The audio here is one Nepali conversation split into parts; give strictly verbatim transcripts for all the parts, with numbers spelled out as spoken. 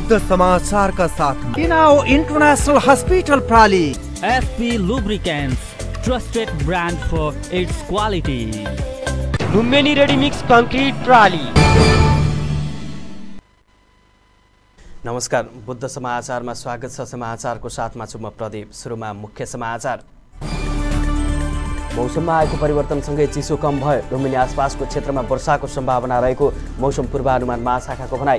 बुद्ध समाचार का साथ किनाओ इंटरनेशनल हॉस्पिटल प्राली। SP lubricants, trusted brand for its quality. Lumbini ready mix concrete प्राली। नमस्कार, बुद्ध समाचारमा स्वागत छ। समाचारको साथमा छु म प्रदीप। सुरुमा मुख्य समाचार। मौसममा आएको परिवर्तनसँगै चिसो कम भयो। लुम्बिनी आसपासको क्षेत्रमा वर्षाको सम्भावना रहेको मौसम पूर्वानुमान महाशाखाको भनाई।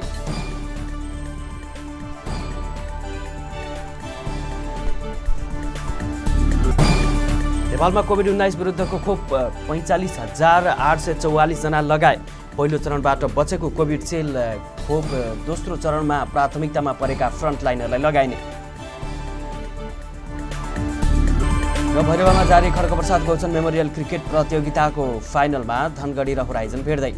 नेपालमा कोभिड उन्नाइस विरुद्धको खोप पैंचालिस हजार आठ सय चौवालिस जना लगाए। पहिलो चरणबाट बचेको कोभिडसिल्ड खोप दोस्रो चरणमा प्राथमिकतामा परेका फ्रन्टलाइनरलाई लगाइने। र भैरवामा जारी खड्गप्रसाद गौचन मेमोरियल क्रिकेट प्रतियोगिताको फाइनलमा धनगढी र होराइजन भेट्दै।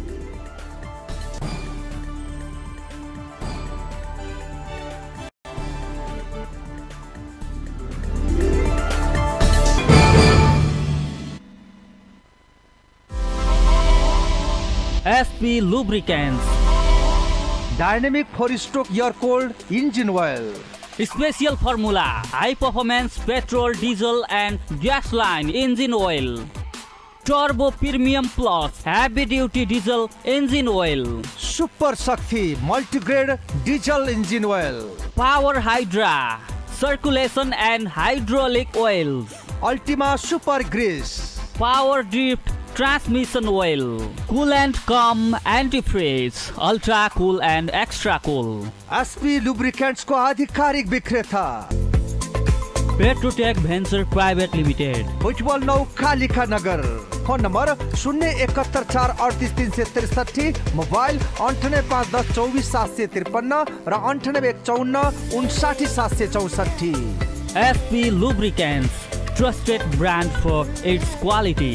SP lubricants, dynamic four stroke air cold engine oil, special formula high performance petrol, diesel and gasoline engine oil, turbo premium plus heavy duty diesel engine oil, super Shakti multigrade diesel engine oil, power hydra circulation and hydraulic oil, ultima super grease, power drift transmission oil, cool and come antifreeze, ultra cool and extra cool. SP lubricants को आधिकारिक विक्रेता Petrotech venture private limited, Bhujbal नौ कालिका नगर। फोन नंबर शून्य इकहत्तर चार अड़तीस तीन सौ तिरसठी, मोबाइल अंठानब्बे पाँच दस चौबीस सात सौ तिरपन्न र अंठानब्बे एक चौन्न उनसाठी सात सौ चौसठी। SP lubricants, trusted brand for its quality.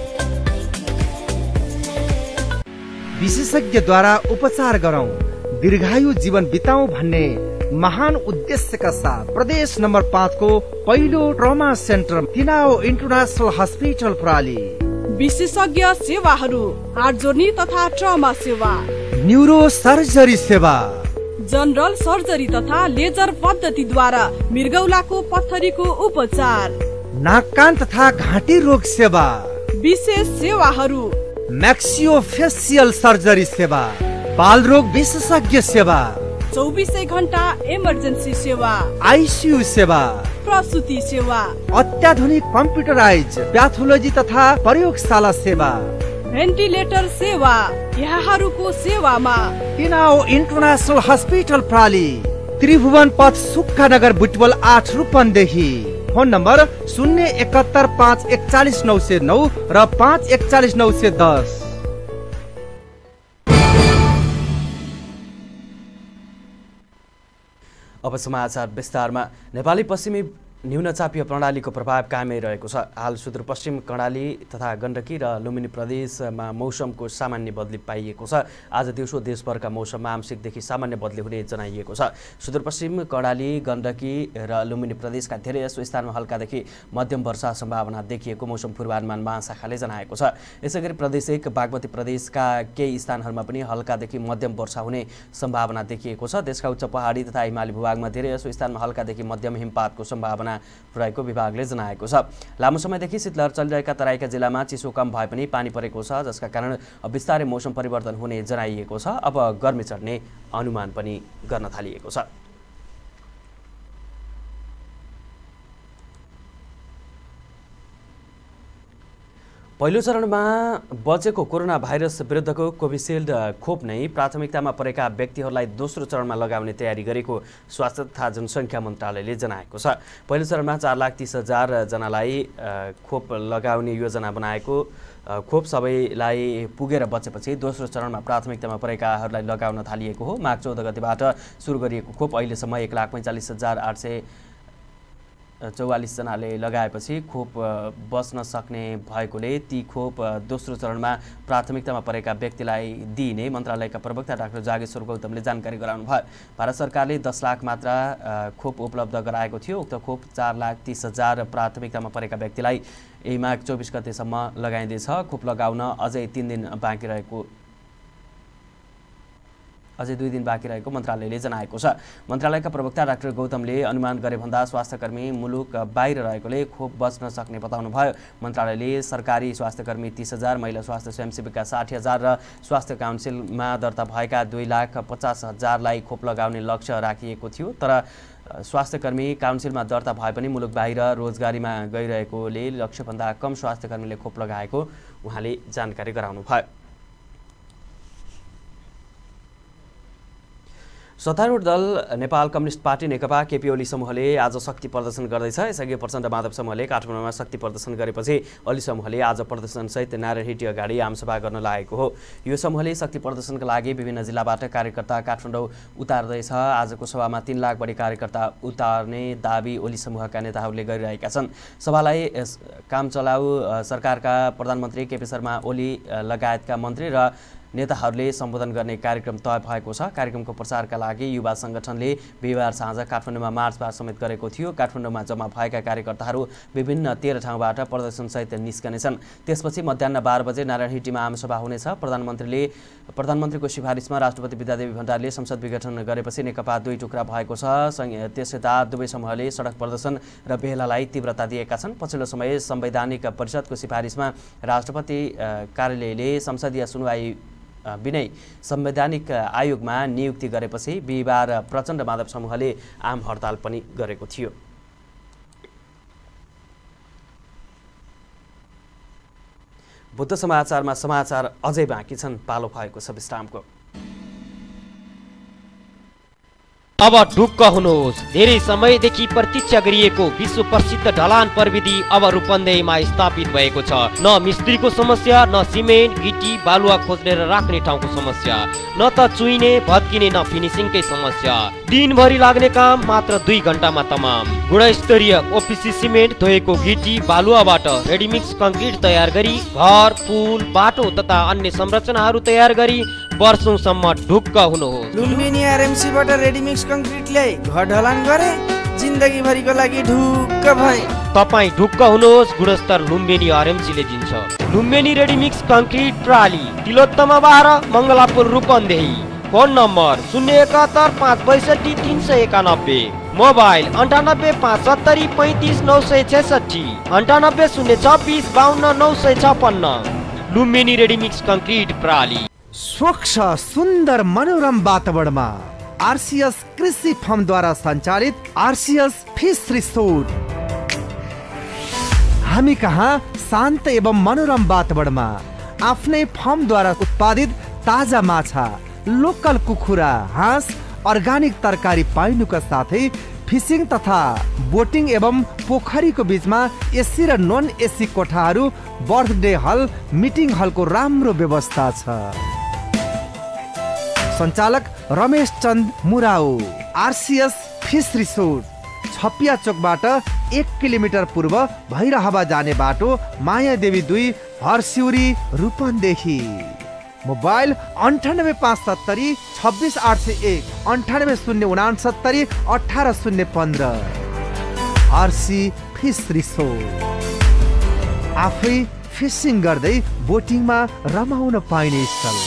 विशेषज्ञद्वारा उपचार गरौं, दीर्घायु जीवन बिताउँ भन्ने महान उद्देश्यका साथ प्रदेश नम्बर पाँच को पहिलो trauma centre Kinao international hospital प्राली। विशेषज्ञ सेवाहरू, हार्ट जोर्नी तथा ट्रमा सेवा, न्यूरो सर्जरी सेवा, जनरल सर्जरी तथा लेजर पद्धतिद्वारा मृगौलाको पत्थरीको उपचार, नाक कान तथा घाँटी रोग सेवा, विशेष सेवाहरू, मैक्सियोफेसियल सर्जरी सेवा, बाल रोग विशेषज्ञ सेवा, चौबीसै घण्टा इमर्जेन्सी सेवा, आईसीयू सेवा, प्रसूति सेवा, अत्याधुनिक कम्प्युटराइज प्याथोलोजी तथा प्रयोगशाला सेवा, भेन्टिलेटर सेवा। यहाँहरूको सेवामा किनाओ इंटरनेशनल हॉस्पिटल प्राली, त्रिभुवन पथ सुक्खा नगर बुटवल आठ रूपन्देही। फोन नंबर शून्य इकहत्तर पाँच एकचालीस नौ सौ नौ र पाँच एकचालीस नौ सौ दस। अब समाचार विस्तारमा। नेपाली पश्चिमी न्यूनचापीय प्रणालीको प्रभाव कायमै रहेको छ। हाल सुदूरपश्चिम कर्णाली तथा गण्डकी र लुम्बिनी प्रदेशमा मौसमको सामान्य बदली पाइएको छ। आज दिउँसो देशभरका मौसममा आंशिकदेखि सामान्य बदली हुने जनाइएको छ। सुदूरपश्चिम कर्णाली, गण्डकी र लुम्बिनी प्रदेशका धेरै जसो स्थानमा हल्कादेखि मध्यम वर्षा सम्भावना देखिएको मौसम पूर्वानुमान महाशाखाले जनाएको छ। यसैगरी प्रदेश एक बागमती प्रदेशका केही स्थानहरूमा पनि हल्कादेखि मध्यम वर्षा हुने सम्भावना देखिएको छ। देशका उच्च पहाडी तथा हिमाली भूभागमा धेरै जसो स्थानमा हल्कादेखि मध्यम हिमपातको सम्भावना रहेको विभागले जनाएको छ। लामो समयदेखि शीतलहर चलिरहेका तराईका जिल्लामा चिसो कम भए पनि पानी परेको छ, जसका कारण बिस्तारै मौसम परिवर्तन हुने जनाइएको छ। अब गर्मी चढ्ने अनुमान पनि गर्न थालिएको छ। पहिलो चरणमा बचेको कोरोना भाइरस विरुद्धको कोभिसिल्ड खोप नै प्राथमिकतामा परेका व्यक्तिहरूलाई दोस्रो चरणमा लगाउने तयारी गरेको स्वास्थ्य तथा जनसङ्ख्या मन्त्रालयले जनाएको छ। पहिलो चरणमा चार लाख तीस हजार जनालाई खोप लगाउने योजना बनाएको खोप सबैलाई पुगेर बचेपछि दोस्रो चरणमा प्राथमिकतामा परेकाहरूलाई लगाउन थालिएको हो। माघ चौध गतिबाट सुरु गरिएको खोप अहिलेसम्म एक लाख पैँचालिस हजार आठ सय चौवालीस जनाले लगाएपछि खोप बस्न सक्ने भएकोले ती खोप दोस्रो चरणमा प्राथमिकतामा परेका व्यक्तिलाई दिइने मन्त्रालयका प्रवक्ता डाक्टर जागेश्वर गौतमले जानकारी गराउनु भयो। भारत सरकारले दस लाख मात्रा खोप उपलब्ध गराएको थियो। उक्त खोप चार लाख तीस हजार प्राथमिकतामा परेका व्यक्तिलाई यही माघ चौबिस गतेसम्म लगाइँदैछ। खोप लगाउन अझै तीन दिन बाँकी रहेको अझै दुई दिन बाँकी रहेको मन्त्रालयले जनाएको छ। मन्त्रालयका प्रवक्ता डाक्टर गौतमले अनुमान गरे भन्दा स्वास्थ्यकर्मी मुलुक बाहिर रहेकोले खोप बच्न सक्ने बताउनुभयो। मन्त्रालयले सरकारी स्वास्थ्यकर्मी तीस हजार, महिला स्वास्थ्य स्वयंसेविका साठी हजार र स्वास्थ्य काउन्सिलमा दर्ता भएका दुई लाख पचास हजारलाई खोप लगाउने लक्ष्य राखिएको थियो। तर स्वास्थ्यकर्मी काउन्सिलमा दर्ता भए पनि मुलुक बाहिर रोजगारीमा गइरहेकोले लक्ष्यभन्दा कम स्वास्थ्यकर्मीले खोप लगाएको उहाँले जानकारी गराउनुभयो। सत्तारूढ दल नेपाल कम्युनिस्ट पार्टी नेकपा केपी ओली समूहले आज शक्ति प्रदर्शन गर्दैछ। यसअघि प्रचण्ड माधव समूहले काठमाडौँमा शक्ति प्रदर्शन गरेपछि ओली समूहले आज प्रदर्शनसहित नारायणहिटी अगाडि आमसभा गर्न लागेको हो। यो समूहले शक्ति प्रदर्शनका लागि विभिन्न जिल्लाबाट कार्यकर्ता काठमाडौँ उतार्दैछ। आजको सभामा तीन लाख बढी कार्यकर्ता उतार्ने दाबी ओली समूहका नेताहरूले गरिरहेका छन्। सभालाई कामचलाउ सरकारका प्रधानमन्त्री केपी शर्मा ओली लगायतका मन्त्री र नेताहरूले सम्बोधन गर्ने कार्यक्रम तय भएको छ। कार्यक्रमको प्रचारका लागि युवा संगठनले बिहिबार साँझ काठमाडौँमा मार्चपास्ट समेत गरेको थियो। काठमाडौँमा जम्मा भएका कार्यकर्ताहरू विभिन्न तेह्र ठाउँबाट प्रदर्शनसहित निस्कनेछन्। त्यसपछि मध्याह बाह्र बजे नारायणहिटीमा आमसभा हुनेछ। प्रधानमन्त्रीले प्रधानमन्त्रीको सिफारिसमा राष्ट्रपति विद्यादेवी भण्डारले संसद विघटन गरेपछि नेकपा दुई टुक्रा भएको छ। त्यसयता दुवै समूहले सडक प्रदर्शन र बेलालाई तीव्रता दिएका छन्। पछिल्लो समय संवैधानिक परिषदको सिफारिसमा राष्ट्रपति कार्यालयले संसदीय सुनवाई बिनै संवैधानिक आयोगमा नियुक्ति गरेपछि बिहिबार प्रचण्ड माधव समूहले आम हडताल पनि गरेको थियो। बुद्ध समाचारमा समाचार अझै बाँकी छन्। पालो भएको छ विश्रामको। अब ढुक्क हुनुहोस्। धेरै समयदेखि प्रतीक्षा गरिएको विश्व प्रसिद्ध ढलान प्रविधि अब रूपन्देहीमा स्थापित भएको छ। न मिस्त्रीको समस्या, न सिमेन्ट गिटी बालुवा खोज्ने र राख्ने ठाउँको समस्या, न त चुइने भत्किने न फिनिसिङकै समस्या। दिनभरि लाग्ने काम मात्र दुई घण्टामा तमाम। गुणस्तरीय ओपिसी सिमेन्ट धोएको गिटी बालुवाबाट रेडिमिक्स कङ्क्रिट तयार गरी घर, पुल, बाटो तथा अन्य संरचनाहरू तयार गरी वर्षौंसम्म ढुक्क हुनुहोस्। लुम्बिनी आरएमसीबाट रेडिमिक्स कङ्क्रिट ल्याई घर ढलान गरे, जिन्दगी भरिको लागि ढुक्क भए। तपाईँ ढुक्क हुनुहोस्। गुणस्तर लुम्बिनी आरएमसीले दिन्छ। लुम्बिनी रेडिमिक्स कङ्क्रिट प्राली, तिलोत्तमा बाह्र, मङ्गलापुर, रूपन्देही। फोन नम्बर शून्य एकात्तर पाँच बैसठी तिन सय एकानब्बे। मोबाइल अन्ठानब्बे पाँच सत्तरी पैँतिस नौ सय छेसठी, अन्ठानब्बे शून्य छब्बिस बाहन्न नौ सय छप्पन्न। लुम्बिनी रेडिमिक्स कङ्क्रिट प्राली। स्वच्छ सुन्दर मनोरम वातावरणमा आरसीएस कृषि फर्मद्वारा सञ्चालित आरसीएस फिस रिसोर्ट। हामी कहाँ शान्त एवं मनोरम वातावरणमा आफ्नै फर्मद्वारा उत्पादित ताजा माछा, लोकल कुखुरा, हाँस, अर्गानिक तरकारी पाइनुका साथै फिसिङ तथा बोटिङ एवं पोखरीको बीचमा एसी र नन एसी कोठाहरू, बर्थडे हल, मिटिङ हलको राम्रो व्यवस्था छ। सञ्चालक Ramesh Chand Murau. RCS fish resort, Chhapiya चोकबाट एक किलोमिटर पूर्व भैरहवा जाने बाटो, मायादेवी दुई, हरसिउरी, रूपन्देही। मोबाइल अन्ठानब्बे पाँच सत्तरी छब्बिस आठ सय एक, अन्ठानब्बे शून्य उनासत्तरी अठार शून्य पन्ध्र। आरसी फिस रिसोर्ट, आफै फिसिङ गर्दै बोटिङमा रमाउन पाइने स्थल।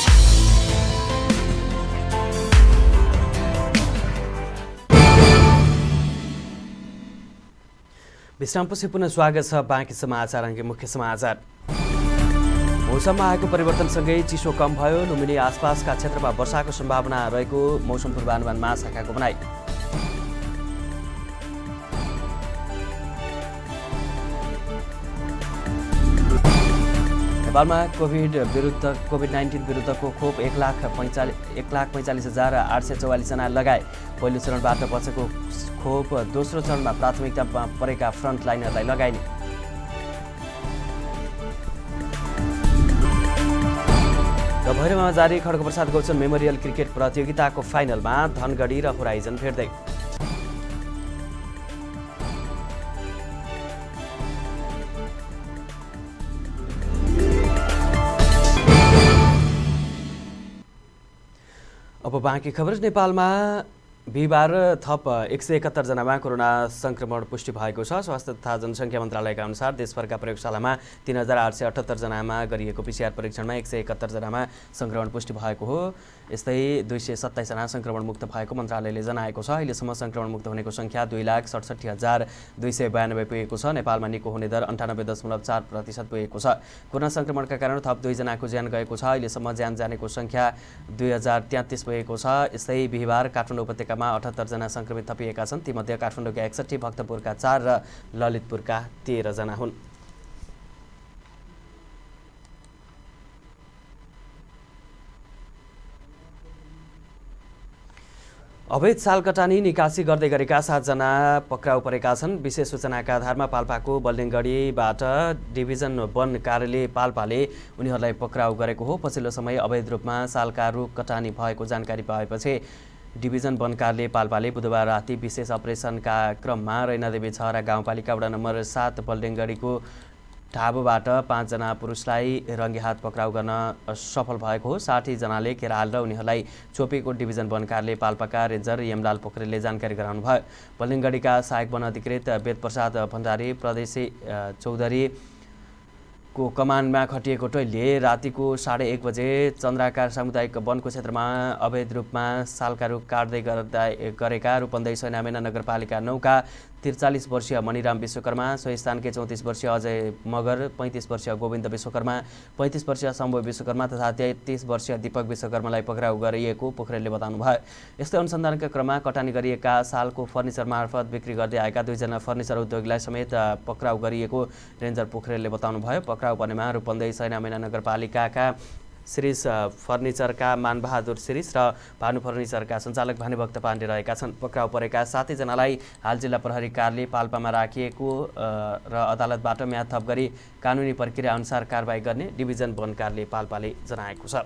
विश्रामपछि पुनः स्वागत छ। बाँकी समाचार अंगे मुख्य समाचार। मौसममा आएको परिवर्तनसँगै चिसो कम भयो। लुम्बिनी आसपासका क्षेत्रमा वर्षाको सम्भावना रहेको मौसम पूर्वानुमान महाशाखाको भनाइ। नेपालमा कोभिड विरुद्ध कोभिड नाइन्टिन विरुद्धको खोप एक लाख पैँचालिस एक लाख पैँचालिस हजार आठ सय चौवालिसजना लगाए। पहिलो चरणबाट बचेको खोप दोस्रो चरणमा प्राथमिकतामा परेका फ्रन्टलाइनरलाई लगाइने। र भैरवमा जारी खड्गप्रसाद गौचन मेमोरियल क्रिकेट प्रतियोगिताको फाइनलमा धनगढी र होराइजन भेट्दै। अब बाँकी खबर। नेपालमा बिहिबार थप एक सय एकहत्तर जनामा कोरोना संक्रमण पुष्टि भएको छ। स्वास्थ्य तथा जनसङ्ख्या मन्त्रालयका अनुसार देशभरका प्रयोगशालामा तीन हजार आठ सय अठहत्तर जनामा गरिएको पीसीआर परीक्षणमा एक सय एकहत्तर जनामा संक्रमण पुष्टि भएको हो। यस्तै दुई सय सत्ताइसजना सङ्क्रमणमुक्त भएको मन्त्रालयले जनाएको छ। अहिलेसम्म सङ्क्रमणमुक्त हुनेको सङ्ख्या दुई लाख सडसठी हजार दुई सय बयानब्बे पुगेको छ। नेपालमा निको हुने दर अन्ठानब्बे दशमलव चार प्रतिशत पुगेको छ। कोरोना सङ्क्रमणका कारण थप दुईजनाको ज्यान गएको छ। अहिलेसम्म ज्यान जानेको सङ्ख्या दुई हजार तेत्तिस पुगेको छ। यस्तै बिहिबार काठमाडौँ उपत्यकामा अठहत्तरजना सङ्क्रमित थपिएका छन्। तीमध्ये काठमाडौँका एकसट्ठी, भक्तपुरका चार र ललितपुरका तेह्रजना हुन्। अवैध साल कटानी निकासी गर्दै गरेका सातजना पक्राउ परेका छन्। विशेष सूचनाका आधारमा पाल्पाको बल्डेङगढीबाट डिभिजन वन कार्यालय पाल्पाले उनीहरूलाई पक्राउ गरेको हो। पछिल्लो समय अवैध रूपमा सालका रुख कटानी भएको जानकारी पाएपछि डिभिजन वन कार्यालय पाल्पाले बुधबार राति विशेष अपरेसनका क्रममा रैनादेवी छहरा गाउँपालिका वडा नम्बर सात बल्डेङगढीको ढाबोबाट पाँचजना पुरुषलाई रङ्गे हात पक्राउ गर्न सफल भएको हो। साठी जनाले घेरा हालेर उनीहरूलाई चोपेको डिभिजन वन कार्यालय पाल्पाका रेन्जर यमलाल पोखरेलले जानकारी गराउनुभयो। बल्डेङगढीका सहायक वन अधिकृत वेदप्रसाद भण्डारी प्रदेशी चौधरी को कमानमा खटिएको टोलीले रातिको साढे एक बजे चन्द्राकार सामुदायिक वनको क्षेत्रमा अवैध रूपमा सालका रुख काट्दै गर्दा गरेका रूपन्देही सैनामेना नगरपालिका नौका त्रिचालिस वर्षीय मणिराम विश्वकर्मा, सोही स्थानकै चौतिस वर्षीय अजय मगर, पैँतिस वर्षीय गोविन्द विश्वकर्मा, पैँतिस वर्षीय शम्भु विश्वकर्मा तथा तेत्तिस वर्षीय दीपक विश्वकर्मालाई पक्राउ गरिएको पोखरेलले बताउनुभयो। यस्तै अनुसन्धानका क्रममा कटानी गरिएका सालको फर्निचर मार्फत बिक्री गर्दै आएका दुईजना फर्निचर उद्योगीलाई समेत पक्राउ गरिएको रेन्जर पोखरेलले बताउनुभयो। पक्राउ पर्नेमा रूपन्देही सैनामेना नगरपालिकाका श्रीष फर्निचरका मानबहादुर श्रीष र भानु फर्निचरका सञ्चालक भानुभक्त पाण्डे रहेका छन्। पक्राउ परेका सातैजनालाई हाल जिल्ला प्रहरी कार्यालय पाल्पामा राखिएको र अदालतबाट म्याद थप गरी कानुनी प्रक्रिया अनुसार कारबाही गर्ने डिभिजन वन कार्यालय पाल्पाले जनाएको छ।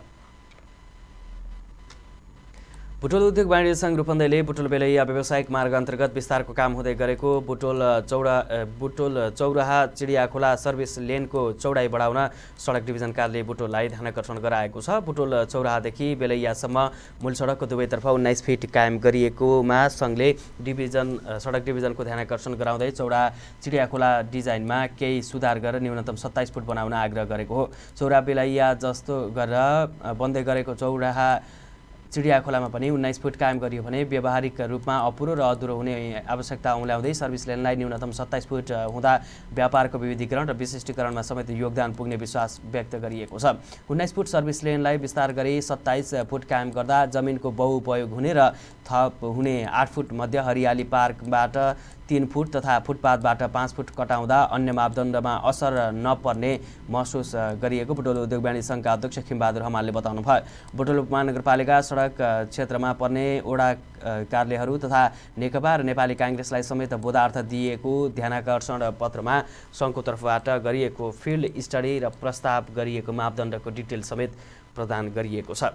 बुटोल उद्योग वाणिज्य सङ्घ रूपन्देहीले बुटोल बेलैया व्यावसायिक मार्ग अन्तर्गत विस्तारको काम हुँदै गरेको बुटोल चौडा बुटोल चौराहा चिडियाखोला सर्भिस लेनको चौडाइ बढाउन सडक डिभिजन कार्यालय बुटोललाई ध्यानाकर्षण गराएको छ। बुटोल चौराहादेखि बेलैयासम्म मूल सडकको दुवैतर्फ उन्नाइस फिट कायम गरिएकोमा सङ्घले डिभिजन सडक डिभिजनको ध्यानाकर्षण गराउँदै चौडा चिडियाखोला डिजाइनमा केही सुधार गरेर न्यूनतम सत्ताइस फुट बनाउन आग्रह गरेको हो। चौरा बेलैया जस्तो गरेर बन्दै गरेको चौराहा चिडियाखोलामा पनि उन्नाइस फुट कायम गरियो भने व्यावहारिक रूपमा अपुरो र अधुरो हुने आवश्यकता औँल्याउँदै सर्भिस लेनलाई न्यूनतम सत्ताइस फुट हुँदा व्यापारको विविधीकरण र विशिष्टीकरणमा समेत योगदान पुग्ने विश्वास व्यक्त गरिएको छ। उन्नाइस फुट सर्भिस लेनलाई विस्तार गरी सत्ताइस फुट कायम गर्दा जमिनको बहुउपयोग हुने र थप हुने आठ फुट मध्य हरियाली पार्कबाट तीन फुट तथा फुटपाथबाट पाँच फुट कटाउँदा अन्य मापदण्डमा असर नपर्ने महसुस गरिएको बुटोल उद्योग वाणिज्य सङ्घका अध्यक्ष खिमबहादुर हमालले बताउनु भयो। बुटोल उपमहानगरपालिका सडक क्षेत्रमा पर्ने वडा कार्यालयहरू तथा नेकपा र नेपाली काङ्ग्रेसलाई समेत बोधार्थ दिएको ध्यानाकर्षण पत्रमा सङ्घको तर्फबाट गरिएको फिल्ड स्टडी र प्रस्ताव गरिएको मापदण्डको डिटेल समेत प्रदान गरिएको छ।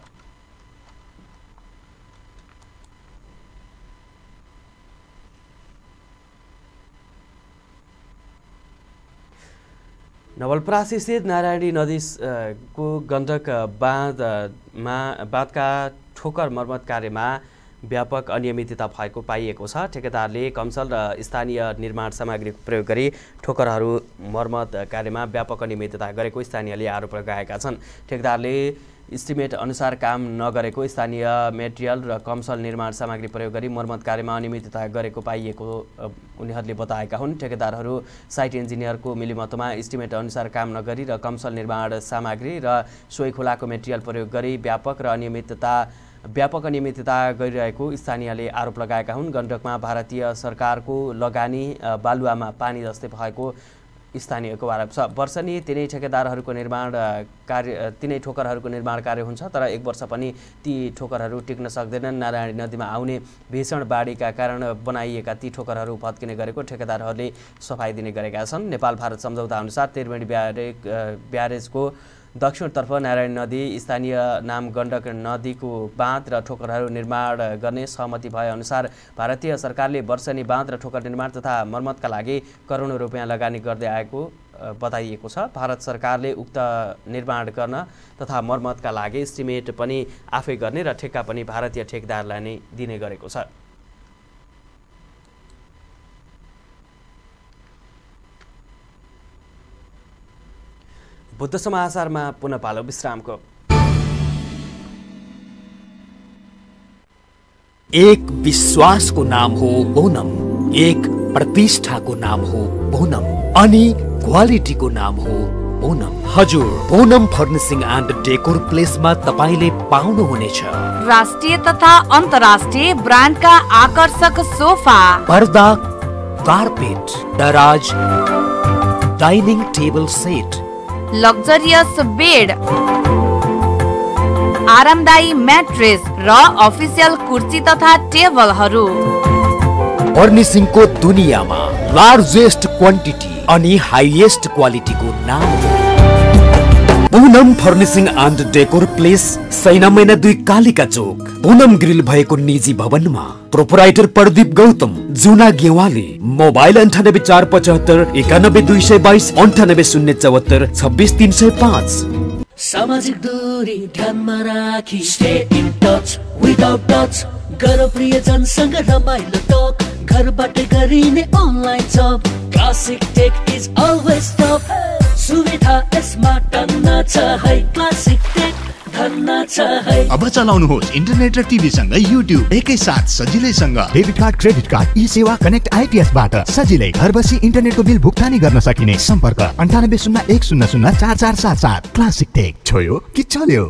नवलपरासी स्थित नारायणी नदी को गण्डक बाँधमा बाँधका ठोकर मर्मत कार्यमा व्यापक अनियमितता भएको पाइएको छ। ठेकेदारले कमसल र स्थानीय निर्माण सामग्री प्रयोग गरी ठोकरहरू मर्मत कार्यमा व्यापक अनियमितता गरेको स्थानीयले आरोप लगाएका छन्। ठेकेदारले इस्टिमेट अनुसार काम नगरेको, स्थानीय मेटेरियल र कमसल निर्माण सामग्री प्रयोग गरी मर्मत कार्यमा अनियमितता गरेको पाइएको उनीहरूले बताएका हुन्। ठेकेदारहरू साइट इन्जिनियरको मिलिमतमा इस्टिमेट अनुसार काम नगरी र कमसल निर्माण सामग्री र सोही खोलाको मेटेरियल प्रयोग गरी व्यापक र अनियमितता व्यापक अनियमितता गरिरहेको स्थानीयले आरोप लगाएका हुन्। गण्डकमा भारतीय सरकारको लगानी बालुवामा पानी जस्तै भएको स्थानीयको आरोप छ। वर्षनी तिनै ठेकेदारहरूको निर्माण कार्य तिनै ठोकरहरूको निर्माण कार्य हुन्छ, तर एक वर्ष पनि ती ठोकरहरू टिक्न सक्दैनन्। नारायणी नदीमा आउने भीषण बाढीका कारण बनाइएका ती ठोकरहरू भत्किने गरेको ठेकेदारहरूले सफाई दिने गरेका छन्। नेपाल भारत सम्झौता अनुसार त्रिवेणी ब्यारेज ब्यारेजको दक्षिणतर्फ नारायणी नदी स्थानीय नाम गण्डक नदीको बाँध र ठोकरहरू निर्माण गर्ने सहमति भए अनुसार भारतीय सरकारले वर्षनी बाँध र ठोकर निर्माण तथा मर्मतका लागि करोडौँ रुपियाँ लगानी गर्दै आएको बताइएको छ। भारत सरकारले उक्त निर्माण गर्न तथा मर्मतका लागि इस्टिमेट पनि आफै गर्ने र ठेक्का पनि भारतीय ठेकेदारलाई नै दिने गरेको छ। बुद्ध समाचारमा पुनः पालो विश्रामको। एक विश्वासको नाम हो ओनम, एक प्रतिष्ठाको नाम हो ओनम, अनि क्वालिटीको नाम हो ओनम। हजुर, ओनम फर्निसिङ एन्ड डेकोर प्लेसमा तपाईले पाउनुहुनेछ राष्ट्रिय तथा अन्तर्राष्ट्रिय ब्रान्डका आकर्षक सोफा, पर्दा, कार्पेट, दराज, dining table set, luxurious bed, आरामदायी म्याट्रेस र अफिसियल कुर्सी तथा टेबलहरू। फर्निसिङको दुनियाँमा लार्जेस्ट क्वान्टिटी अनि हाइएस्ट क्वालिटीको नाम हो Poonam furnishing and decor place, Saina Maina दुई कालिका चोक, पूनम ग्रिल भएको निजी भवनमा। प्रोपराइटर प्रदीप गौतम, जुना गेवाली। मोबाइल अन्ठानब्बे चार पचहत्तर एकानब्बे दुई सय बाइस अन्ठानब्बे शून्य चौहत्तर छब्बिस तीन सय पाँच। सामाजिक दूरी ध्यानमा राखी stay in touch without touch, गर प्रियजनसँग रमाइलो टक, घरबाट गरिने online job, classic tech is always top, सुविधा यसमा टन्न छ है, क्लासिक टेक धन्न छ है। अब चलाउनुहोस् इन्टरनेट र टिभी सँग युट्युब एकै साथ सजिलैसँग। Debit card, credit card, e Sewa connect IPS बाट सजिलै घर बसी इन्टरनेटको बिल भुक्तानी गर्न सकिने। सम्पर्क अन्ठानब्बे शून्य एक शून्य शून्य चार चार सात सात। क्लासिक टेक, छोयो कि चल्यो।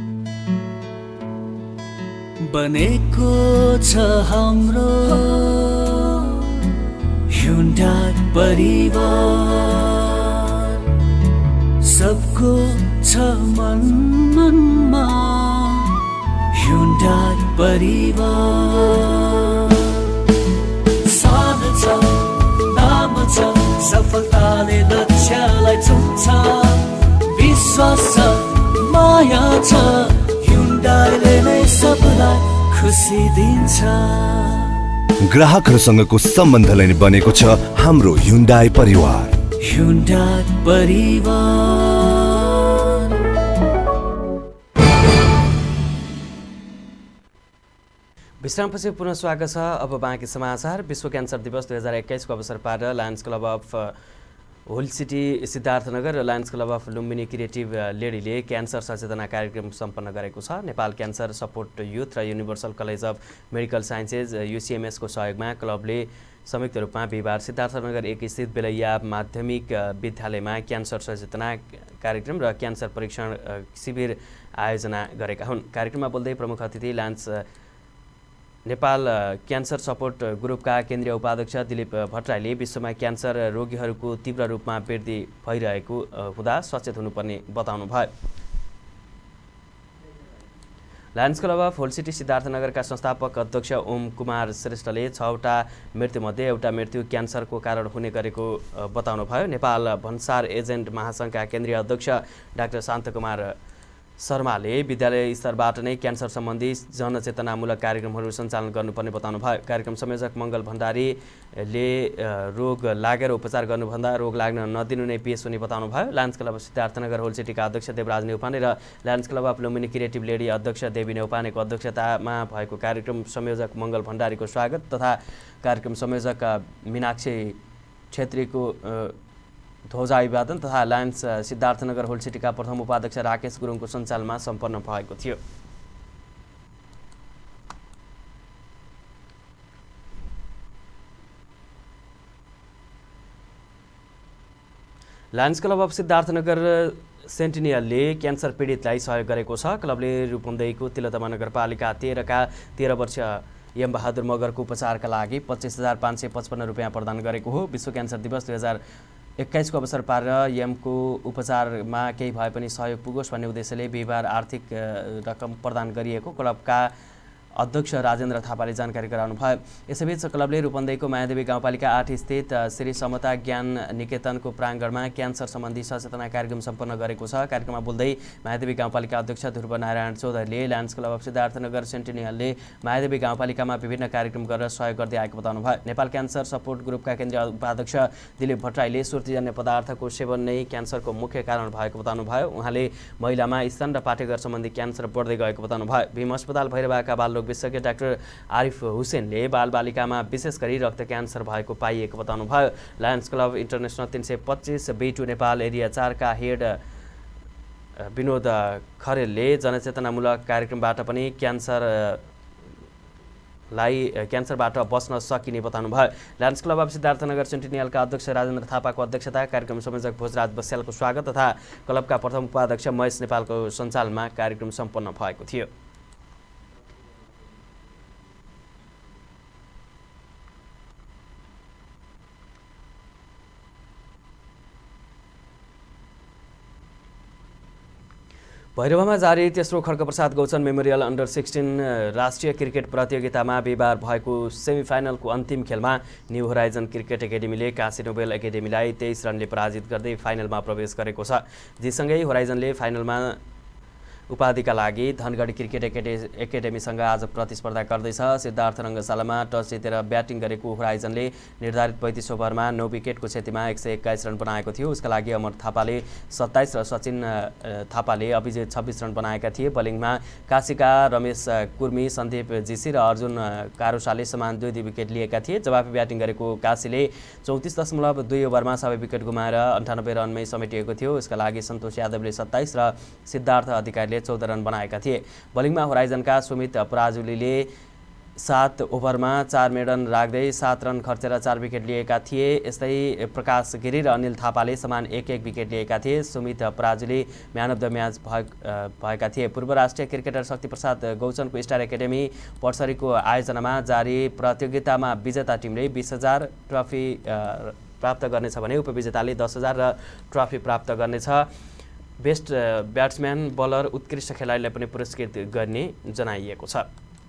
बनेको छ हाम्रो ह्युन्डाई परिवार, सबको छ मन मनमा ह्युन्डाई परिवार। साथ छ, नाम छ, सफलताले लक्ष्यलाई छुन्छ, विश्वास छ, माया छ, ह्युन्डाईले नै सबलाई खुसी दिन्छ। ग्राहकहरूसँगको सम्बन्धलाई नै बनेको छ हाम्रो ह्युन्डाई परिवार। ह्युन्डाई परिवार। विश्रामपछि पुनः स्वागत छ। अब बाँकी समाचार। विश्व क्यान्सर दिवस दुई हजार एक्काइसको अवसर पारेर lions club of whole city Siddharthanagar र lions club of Lumbini creative लेडीले क्यान्सर सचेतना कार्यक्रम सम्पन्न गरेको छ। नेपाल क्यान्सर सपोर्ट युथ र universal college of medical sciences युसिएमएसको सहयोगमा क्लबले संयुक्त रूपमा बिहिबार सिद्धार्थनगर एक स्थित बेलैया माध्यमिक विद्यालयमा क्यान्सर सचेतना कार्यक्रम र क्यान्सर परीक्षण शिविर आयोजना गरेका हुन्। कार्यक्रममा बोल्दै प्रमुख अतिथि लायन्स नेपाल क्यान्सर सपोर्ट ग्रुपका केन्द्रीय उपाध्यक्ष दिलीप भट्टराईले विश्वमा क्यान्सर रोगीहरूको तीव्र रूपमा वृद्धि भइरहेको हुँदा सचेत हुनुपर्ने बताउनुभयो। Lions club of whole city सिद्धार्थनगरका संस्थापक अध्यक्ष ओम कुमार श्रेष्ठले छवटा मृत्युमध्ये एउटा मृत्यु क्यान्सरको कारण हुने गरेको बताउनुभयो। नेपाल भन्सार एजेन्ट महासङ्घका केन्द्रीय अध्यक्ष डाक्टर शान्तकुमार शर्माले विद्यालय स्तरबाट नै क्यान्सर सम्बन्धी जनचेतनामूलक कार्यक्रमहरू सञ्चालन गर्नुपर्ने बताउनुभयो। कार्यक्रम संयोजक मङ्गल भण्डारीले रोग लागेर उपचार गर्नुभन्दा रोग लाग्न नदिनु नै पेस हुने बताउनुभयो। Lions club of Siddharthanagar whole सिटीका अध्यक्ष देवराज नेउपाने र lions club of Lumbini creative lady अध्यक्ष देवी नेउपानेको अध्यक्षतामा भएको कार्यक्रम संयोजक मङ्गल भण्डारीको स्वागत तथा कार्यक्रम संयोजक मीनाक्षी छेत्रीको ध्वजा अभिवादन तथा लायन्स सिद्धार्थनगर होल सिटीका प्रथम उपाध्यक्ष राकेश गुरुङको सञ्चालनमा सम्पन्न भएको थियो। लायन्स क्लब अफ सिद्धार्थनगर सेन्टिनियलले क्यान्सर पीडितलाई सहयोग गरेको छ। क्लबले रूपन्देहीको तिलोत्तमा नगरपालिका तेह्रका तेह्र वर्ष यम बहादुर मगरको उपचारका लागि पच्चिस हजार पाँच सय पचपन्न रुपियाँ प्रदान गरेको हो। विश्व क्यान्सर दिवस दुई हजार एक्काइसको अवसर पारेर यमको उपचारमा केही भए पनि सहयोग पुगोस् भन्ने उद्देश्यले बिहिबार आर्थिक रकम प्रदान गरिएको क्लबका अध्यक्ष राजेन्द्र थापाले जानकारी गराउनुभयो। यसैबीच क्लबले रूपन्देहीको मायादेवी गाउँपालिका आठ स्थित श्री समता ज्ञान निकेतनको प्राङ्गणमा क्यान्सर सम्बन्धी सचेतना कार्यक्रम सम्पन्न गरेको छ। कार्यक्रममा बोल्दै मायादेवी गाउँपालिका अध्यक्ष ध्रुव नारायण चौधरीले लायन्स क्लब अफ सिद्धार्थनगर सेन्टिनियलले मायादेवी गाउँपालिकामा विभिन्न कार्यक्रम गरेर सहयोग गर्दै आएको बताउनुभयो। नेपाल क्यान्सर सपोर्ट ग्रुपका केन्द्रीय उपाध्यक्ष दिलीप भट्टराईले सुर्तीजन्य पदार्थको सेवन नै क्यान्सरको मुख्य कारण भएको बताउनुभयो। उहाँले महिलामा स्तन र पाठेघर सम्बन्धी क्यान्सर बढ्दै गएको बताउनुभयो। भीम अस्पताल भैरवाका बाल रोग विशेषज्ञ डाक्टर आरिफ हुसेनले बालबालिकामा विशेष गरी रक्त क्यान्सर भएको पाइएको बताउनुभयो। लायन्स क्लब इन्टरनेसनल तीन सय पच्चिस बी टू नेपाल एरिया चारका हेड विनोद खरेलले जनचेतनामूलक कार्यक्रमबाट पनि क्यान्सर लाई क्यान्सरबाट बच्न सकिने बताउनु भयो। लायन्स क्लब अफ सिद्धार्थनगर सेन्टिनियलका अध्यक्ष राजेन्द्र थापाको अध्यक्षता, कार्यक्रम संयोजक भोजराज बस्यालको स्वागत तथा क्लबका प्रथम उपाध्यक्ष महेश नेपालको सञ्चालनमा कार्यक्रम सम्पन्न भएको थियो। भैरवमा जारी तेस्रो Khadgaprasad Gauchan memorial under sixteen राष्ट्रिय क्रिकेट प्रतियोगितामा बिहिबार भएको सेमिफाइनलको अन्तिम खेलमा न्यू होराइजन क्रिकेट एकाडेमीले काशी नोबेल एकाडेमीलाई तेइस रनले पराजित गर्दै फाइनलमा प्रवेश गरेको छ। जीसँगै होराइजनले फाइनलमा उपाधिका लागि धनगढी क्रिकेट एकाडे एकाडेमीसँग आज प्रतिस्पर्धा गर्दैछ। सिद्धार्थ रङ्गशालामा टस जितेर ब्याटिङ गरेको होराइजनले निर्धारित पैँतिस ओभरमा नौ विकेटको क्षतिमा एक सय एक्काइस रन बनाएको थियो। उसका लागि अमर थापाले सत्ताइस र सचिन थापाले अभिजित छब्बिस रन बनाएका थिए। बलिङमा काशीका रमेश कुर्मी, सन्दीप जीसी र अर्जुन कारुसाले समान दुई दुई विकेट लिएका थिए। जवाफी ब्याटिङ गरेको काशीले चौतिस दशमलव दुई ओभरमा सबै विकेट गुमाएर अन्ठानब्बे रनमै समेटिएको थियो। यसका लागि सन्तोष यादवले सत्ताइस र सिद्धार्थ अधिकारीले चौध रन बनाएका थिए। बलिङमा होराइजनका सुमित पराजुलीले सात ओभरमा चार मेडन राख्दै सात रन खर्चेर चार विकेट लिएका थिए। यस्तै प्रकाश गिरी र अनिल थापाले समान एक एक विकेट लिएका थिए। Sumit Parajuli man of the match भएका थिए। पूर्व राष्ट्रिय क्रिकेटर शक्तिप्रसाद गौचनको स्टार एकाडेमी पर्सरीको आयोजनामा जारी प्रतियोगितामा विजेता टिमले बिस हजार ट्रफी प्राप्त गर्नेछ भने उपविजेताले दस हजार र ट्रफी प्राप्त गर्नेछ। बेस्ट ब्याट्सम्यान, बलर, उत्कृष्ट खेलाडीलाई पनि पुरस्कृत गर्ने जनाइएको छ।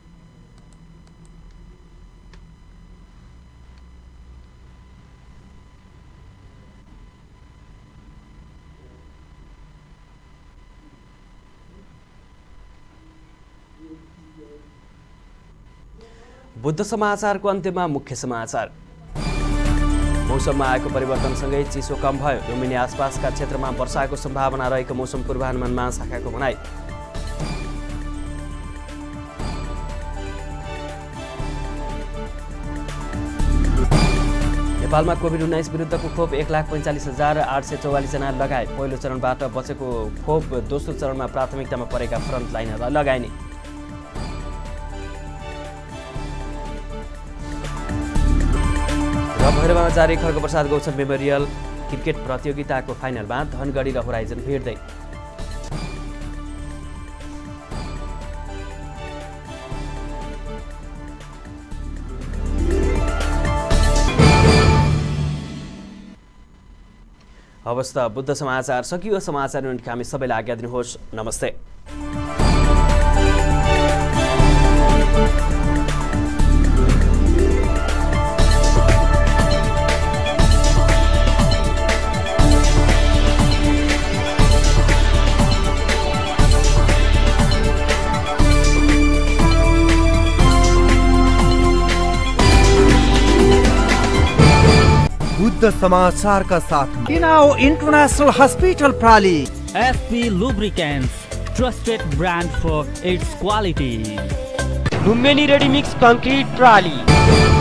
बुद्ध समाचारको अन्त्यमा मुख्य समाचार। मौसममा आएको परिवर्तनसँगै चिसो कम भयो। लुम्बिनी आसपासका क्षेत्रमा वर्षाको सम्भावना रहेको मौसम पूर्वानुमान महाशाखाको भनाइ। नेपालमा कोभिड उन्नाइस विरुद्धको खोप एक लाख पैँचालिस हजार आठ सय चौवालिस जना लगाए। पहिलो चरणबाट बचेको खोप दोस्रो चरणमा प्राथमिकतामा परेका फ्रन्ट लाइनहरूलाई लगाइने। भैरवमा जारी खड्गप्रसाद गौचन मेमोरियल क्रिकेट प्रतियोगिताको फाइनलमा धनगढी र होराइजन भिड्दै। हवस् त बुद्ध समाचार सकियो। समाचार युनिटका हामी सबैलाई आज्ञा दिनुहोस्। नमस्ते। बुद्ध समाचार का साथ किनाओ इंटरनेशनल हॉस्पिटल प्राली, SP lubricants, trusted brand for its quality, Lumbini ready mix concrete प्राली।